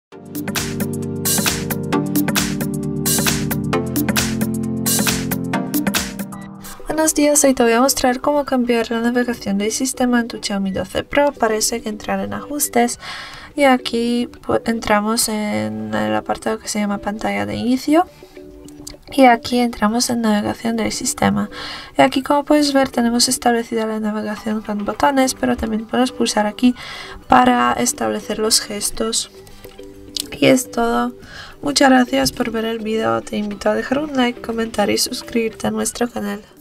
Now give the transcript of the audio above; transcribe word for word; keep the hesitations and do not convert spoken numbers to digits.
Buenos días, hoy te voy a mostrar cómo cambiar la navegación del sistema en tu Xiaomi doce Pro. Parece que entrar en ajustes y aquí pues, entramos en el apartado que se llama pantalla de inicio y aquí entramos en navegación del sistema. Y aquí, como puedes ver, tenemos establecida la navegación con botones, pero también puedes pulsar aquí para establecer los gestos. Y es todo. Muchas gracias por ver el vídeo. Te invito a dejar un like, comentar y suscribirte a nuestro canal.